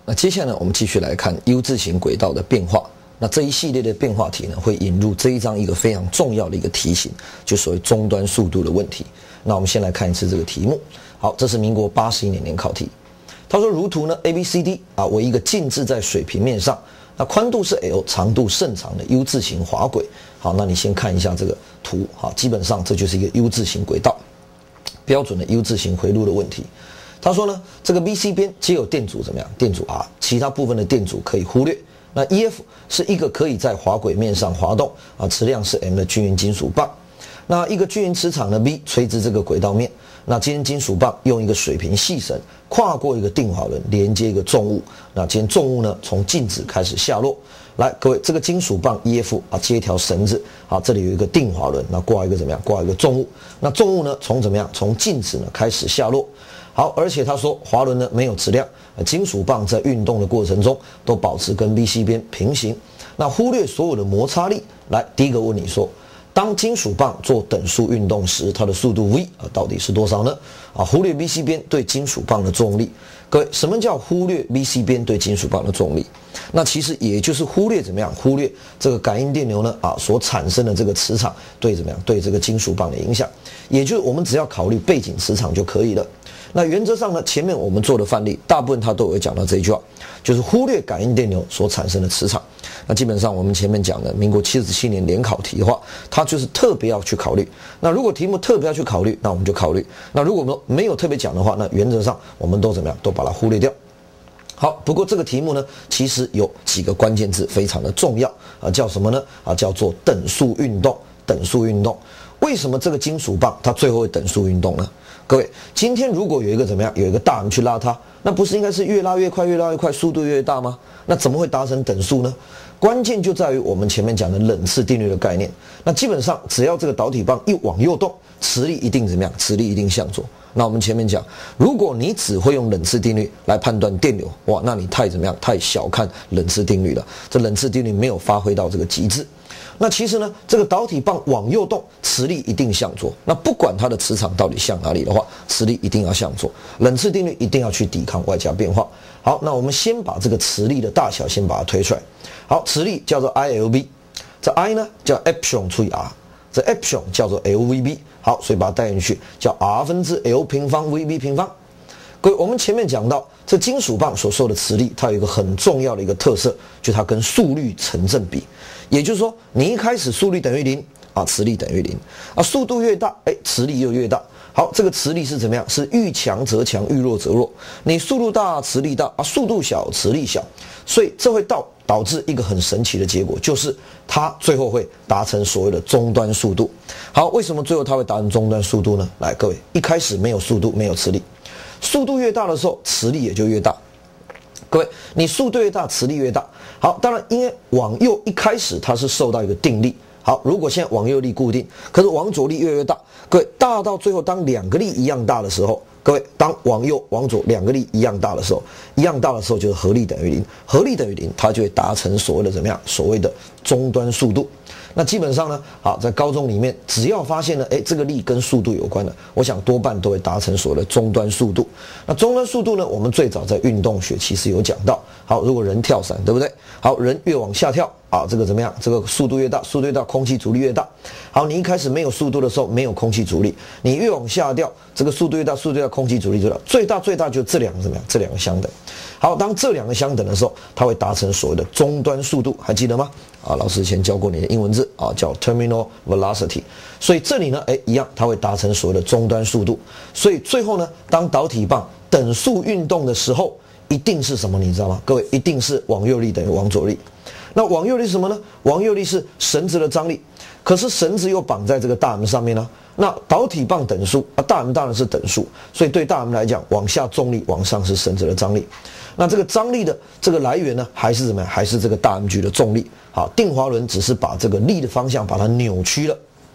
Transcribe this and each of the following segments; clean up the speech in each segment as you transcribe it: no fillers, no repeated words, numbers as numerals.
那接下来呢，我们继续来看 U 字形轨道的变化。那这一系列的变化题呢，会引入这一章一个非常重要的一个题型，就所谓终端速度的问题。那我们先来看一次这个题目。好，这是民国81年联考题。他说，如图呢 ABCD 为一个静置在水平面上，那宽度是 L， 长度甚长的 U 字形滑轨。好，那你先看一下这个图。好，基本上这就是一个 U 字形轨道，标准的 U 字形回路的问题。他说呢，这个 BC 边皆有电阻怎么样？电阻 R， 其他部分的电阻可以忽略。那 EF 是一个可以在滑轨面上滑动磁量是 M 的均匀金属棒。那一个均匀磁场的 B 垂直这个轨道面，那今天金属棒用一个水平细绳跨过一个定滑轮连接一个重物，那今天重物呢从静止开始下落。来，各位，这个金属棒 EF 接一条绳子，好，这里有一个定滑轮，那挂一个怎么样？挂一个重物，那重物呢从怎么样？从静止呢开始下落。好，而且他说滑轮呢没有质量，金属棒在运动的过程中都保持跟 BC 边平行。那忽略所有的摩擦力。来，第一个问你说，当金属棒做等速运动时，它的速度 v 到底是多少呢？忽略 BC 边对金属棒的作用力。各位，什么叫忽略 BC 边对金属棒的作用力？那其实也就是忽略怎么样？忽略这个感应电流呢所产生的这个磁场对怎么样？对这个金属棒的影响。也就是我们只要考虑背景磁场就可以了。那原则上呢，前面我们做的范例大部分它都有讲到这一句话，就是忽略感应电流所产生的磁场。那基本上我们前面讲的民国77年联考题的话，它就是特别要去考虑。那如果题目特别要去考虑，那我们就考虑。那如果没有特别讲的话，那原则上我们都怎么样？都把它忽略掉。好，不过这个题目呢，其实有几个关键字非常的重要叫什么呢？叫做等速运动。等速运动，为什么这个金属棒它最后会等速运动呢？各位，今天如果有一个怎么样，有一个大人去拉它，那不是应该是越拉越快，越拉越快，速度越大吗？那怎么会达成等速呢？关键就在于我们前面讲的冷次定律的概念。那基本上只要这个导体棒一往右动，磁力一定怎么样？磁力一定向左。那我们前面讲，如果你只会用冷次定律来判断电流，哇，那你太怎么样？太小看冷次定律了。这冷次定律没有发挥到这个极致。那其实呢，这个导体棒往右动，磁力一定向左。那不管它的磁场到底向哪里的话，磁力一定要向左。冷次定律一定要去抵抗外加变化。好，那我们先把这个磁力的大小先把它推出来。好，磁力叫做 ILB， 这 I 呢叫 epsilon 除以 R， 这 epsilon 叫做 LVB。好，所以把它带进去，叫 R 分之 L 平方 VB 平方。各位，我们前面讲到，这金属棒所受的磁力，它有一个很重要的一个特色，就是它跟速率成正比。也就是说，你一开始速率等于0磁力等于0速度越大，磁力又越大。好，这个磁力是怎么样？是遇强则强，遇弱则弱。你速度大，磁力大速度小，磁力小。所以这会导致一个很神奇的结果，就是它最后会达成所谓的终端速度。好，为什么最后它会达成终端速度呢？来，各位，一开始没有速度，没有磁力，速度越大的时候，磁力也就越大。各位，你速度越大，磁力越大。好，当然，因为往右一开始它是受到一个定力。好，如果现在往右力固定，可是往左力越来越大。各位，大到最后，当两个力一样大的时候，各位，当往右往左两个力一样大的时候，就是合力等于0，合力等于0，它就会达成所谓的怎么样？所谓的终端速度。那基本上呢，好，在高中里面，只要发现了，这个力跟速度有关的，我想多半都会达成所谓的终端速度。那终端速度呢，我们最早在运动学其实有讲到。好，如果人跳伞，对不对？好，人越往下跳这个怎么样？这个速度越大，速度越大，空气阻力越大。好，你一开始没有速度的时候，没有空气阻力，你越往下掉，这个速度越大，速度越大，空气阻力越大，最大就这两个怎么样？这两个相等。好，当这两个相等的时候，它会达成所谓的终端速度，还记得吗？老师以前教过你的英文字叫 terminal velocity。所以这里呢，一样，它会达成所谓的终端速度。所以最后呢，当导体棒等速运动的时候，一定是什么？你知道吗？各位，一定是往右力等于往左力。那往右力是什么呢？往右力是绳子的张力，可是绳子又绑在这个大 M 上面呢。那导体棒等速大 M 当然是等速，所以对大 M 来讲，往下重力，往上是绳子的张力。那这个张力的这个来源呢，还是怎么样？还是这个大 M 矩的重力。好，定滑轮只是把这个力的方向把它扭曲了。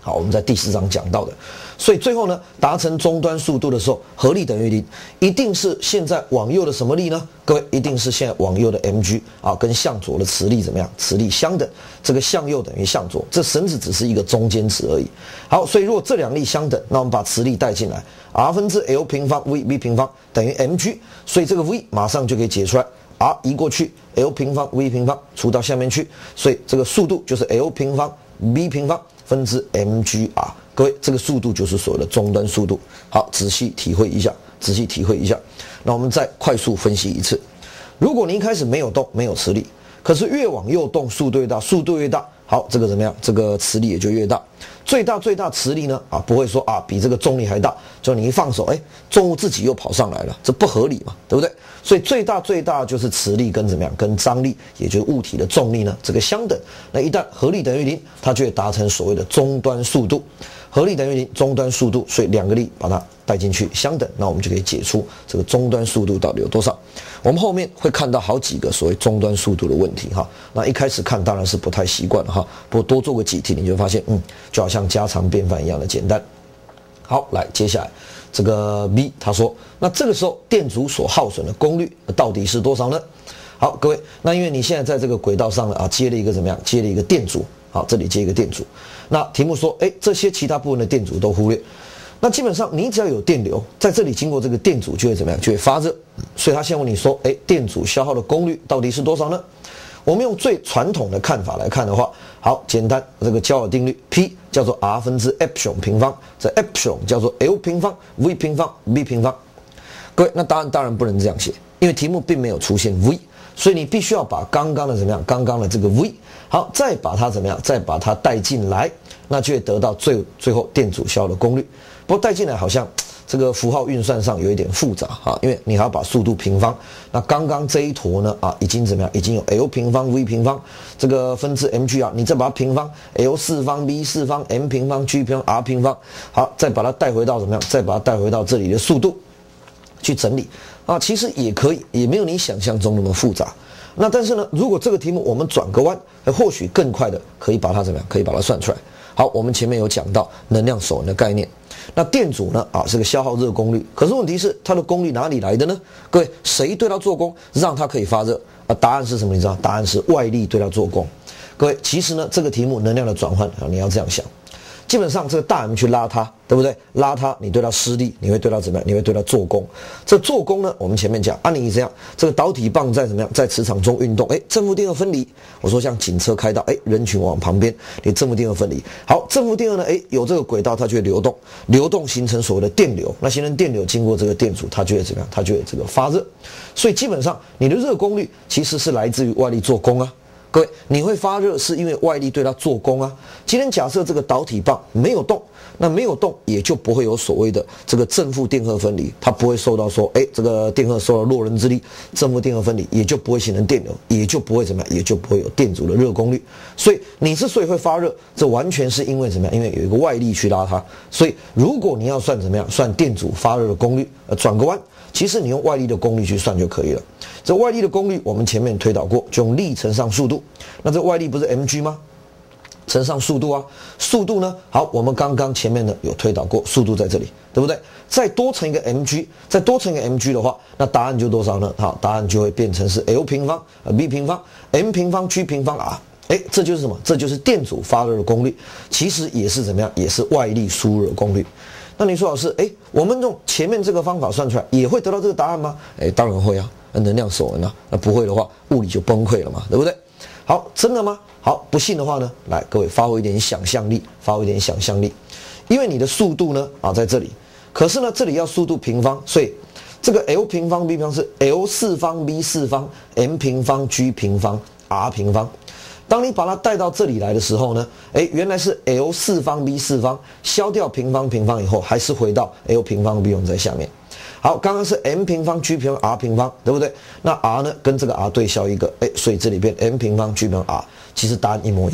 好，我们在第4章讲到的，所以最后呢，达成终端速度的时候，合力等于0，一定是现在往右的什么力呢？各位，一定是现在往右的 mg 啊，跟向左的磁力怎么样？磁力相等，这个向右等于向左，这绳子只是一个中间值而已。好，所以如果这两力相等，那我们把磁力带进来 ，r 分之 l 平方 v v 平方等于 mg， 所以这个 v 马上就可以解出来。r 移过去 ，l 平方 v 平方除到下面去，所以这个速度就是 l 平方 v 平方分之 mgr。各位，这个速度就是所谓的终端速度。好，仔细体会一下，仔细体会一下。那我们再快速分析一次。如果你一开始没有动，没有磁力，可是越往右动，速度越大，速度越大，好，这个怎么样？这个磁力也就越大。最大磁力呢？不会说比这个重力还大，就你一放手，重物自己又跑上来了，这不合理嘛，对不对？所以最大就是磁力跟怎么样？跟张力，也就是物体的重力呢，这个相等。那一旦合力等于0，它就会达成所谓的终端速度。合力等于0，终端速度，所以两个力把它带进去相等，那我们就可以解出这个终端速度到底有多少。我们后面会看到好几个所谓终端速度的问题哈。那一开始看当然是不太习惯哈，不过多做个几题你就发现，就好像家常便饭一样的简单。好，来接下来这个 B 他说，那这个时候电阻所耗损的功率到底是多少呢？好，各位，那因为你现在在这个轨道上呢接了一个怎么样？接了一个电阻。好，这里接一个电阻。那题目说，这些其他部分的电阻都忽略。那基本上你只要有电流在这里经过这个电阻就会怎么样？就会发热。所以他先问你说，电阻消耗的功率到底是多少呢？我们用最传统的看法来看的话，好简单，这个焦耳定律 P 叫做 R 分之 epsilon 平方，这 epsilon 叫做 L 平方 V 平方 B 平方。各位，那答案当然不能这样写，因为题目并没有出现 V， 所以你必须要把刚刚的怎么样？刚刚的这个 V， 好，再把它怎么样？再把它带进来，那就会得到最后电阻消耗的功率。不过带进来好像这个符号运算上有一点复杂因为你还要把速度平方。那刚刚这一坨呢已经怎么样？已经有 L 平方 V 平方这个分之 mg 你再把它平方 L 四方 V 四方 m 平方 g 平方 r 平方，好，再把它带回到怎么样？再把它带回到这里的速度去整理其实也可以，也没有你想象中那么复杂。那但是呢，如果这个题目我们转个弯，或许更快的可以把它怎么样？可以把它算出来。好，我们前面有讲到能量守恒的概念。那电阻呢是个消耗热功率，可是问题是它的功率哪里来的呢？各位，谁对它做功让它可以发热答案是什么？你知道？答案是外力对它做功。各位，其实呢这个题目能量的转换你要这样想。基本上这个大 M 去拉它，对不对？拉它，你对它施力，你会对它怎么样？你会对它做功。这做功呢，我们前面讲，你这样，这个导体棒在怎么样？在磁场中运动，正负电荷分离。我说像警车开道，人群往旁边，你正负电荷分离。好，正负电荷呢，有这个轨道，它就会流动，流动形成所谓的电流。那形成电流，经过这个电阻，它就会怎么样？它就会这个发热。所以基本上你的热功率其实是来自于外力做功啊。各位，你会发热是因为外力对它做功啊。今天假设这个导体棒没有动，那没有动也就不会有所谓的这个正负电荷分离，它不会受到说，这个电荷受到落人之力，正负电荷分离也就不会形成电流，也就不会怎么样，也就不会有电阻的热功率。所以你之所以会发热，这完全是因为怎么样？因为有一个外力去拉它。所以如果你要算怎么样？算电阻发热的功率，转个弯。其实你用外力的功率去算就可以了。这外力的功率我们前面推导过，就用力乘上速度。那这外力不是 mg 吗？乘上速度速度呢？好，我们刚刚前面呢有推导过，速度在这里，对不对？再多乘一个 mg， 再多乘一个 mg 的话，那答案就多少呢？好，答案就会变成是 L 平方b 平方 m 平方 g 平方 r。这就是什么？这就是电阻发热的功率，其实也是怎么样？也是外力输入的功率。那你说老师，我们用前面这个方法算出来，也会得到这个答案吗？当然会啊，能量守恒啊。那不会的话，物理就崩溃了嘛，对不对？好，真的吗？好，不信的话呢，来各位发挥一点想象力，发挥一点想象力，因为你的速度呢在这里，可是呢这里要速度平方，所以这个 L 平方 B 平方是 L 四方 B 四方 m 平方 g 平方 r 平方。当你把它带到这里来的时候呢，原来是 L 四方 B 四方，消掉平方平方以后，还是回到 L 平方 B 用在下面。好，刚刚是 m 平方 g 平方 r 平方，对不对？那 r 呢跟这个 r 对消一个，所以这里变 m 平方 g 平方 r，其实答案一模一样。好。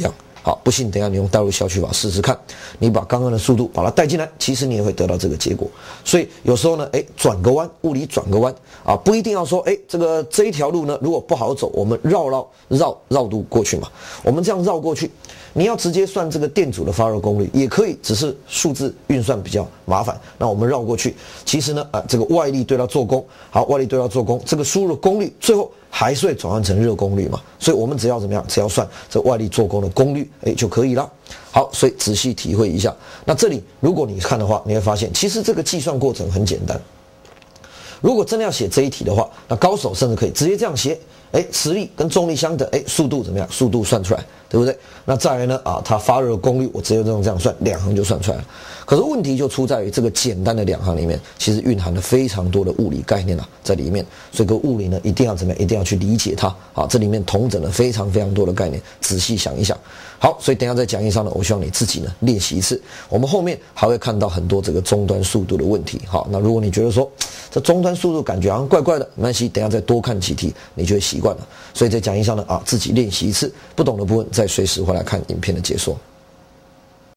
好，不信等一下你用代入消去法试试看，你把刚刚的速度把它带进来，其实你也会得到这个结果。所以有时候呢，转个弯，物理转个弯啊，不一定要说，这一条路呢，如果不好走，我们绕路过去嘛。我们这样绕过去，你要直接算这个电阻的发热功率也可以，只是数字运算比较麻烦。那我们绕过去，其实呢，这个外力对它做功，好，外力对它做功，这个输入的功率最后还是会转换成热功率嘛。所以我们只要怎么样，只要算这外力做功的功率，就可以了。好，所以仔细体会一下。那这里如果你看的话，你会发现其实这个计算过程很简单。如果真的要写这一题的话，那高手甚至可以直接这样写，磁力跟重力相等，速度怎么样？速度算出来，对不对？那再来呢，它发热功率，我直接这样算，两行就算出来了。可是问题就出在于这个简单的两行里面，其实蕴含了非常多的物理概念在里面。所以个物理呢，一定要怎么样？一定要去理解它。好，这里面统整了非常非常多的概念，仔细想一想。好，所以等一下在讲义上呢，我希望你自己呢练习一次。我们后面还会看到很多这个终端速度的问题。好，那如果你觉得说这终端速度感觉好像怪怪的，没关系，等一下再多看几题，你就会习惯了。所以在讲义上呢，自己练习一次，不懂的部分再随时回来看影片的解说。